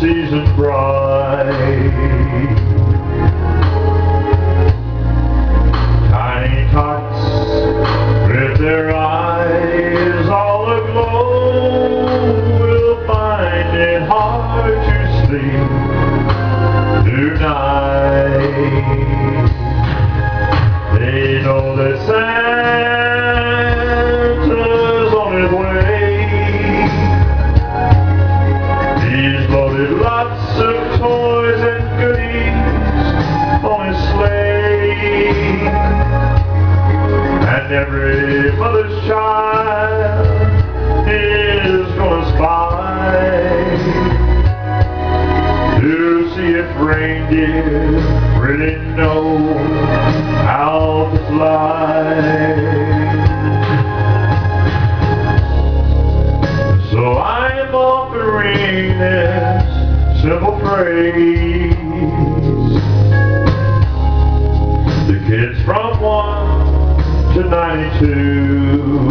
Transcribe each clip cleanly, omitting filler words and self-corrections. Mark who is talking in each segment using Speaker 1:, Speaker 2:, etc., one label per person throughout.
Speaker 1: season bright. Tiny tots with their eyes all aglow will find it hard to sleep tonight. They know that Santa's on his way. He's loaded lots of toys and goodies on his sleigh, and every mother's child is gonna spy to see if reindeer really know how to fly. So I'm offering this simple phrase to kids from 1 to 92.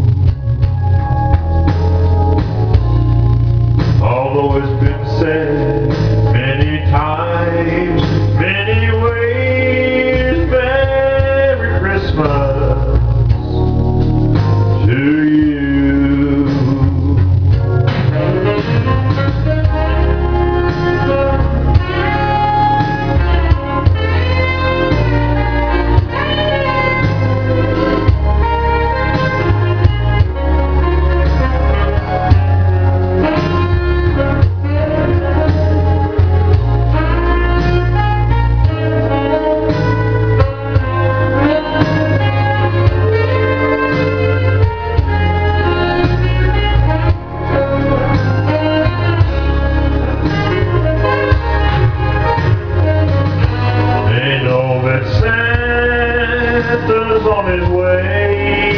Speaker 1: Although it's been said many times, many ways, Merry Christmas to you. Santa's on his way.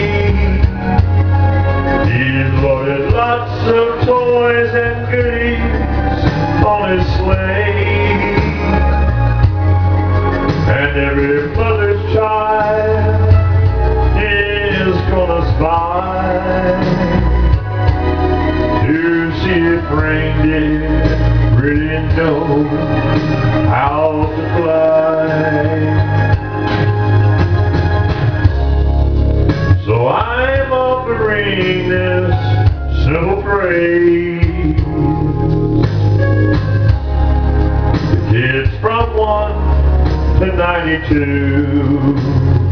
Speaker 1: He's loaded lots of toys and goodies on his sleigh, and every mother's child is gonna spy to see if reindeer really know how to fly. So I'm offering this simple phrase to kids from 1 to 92.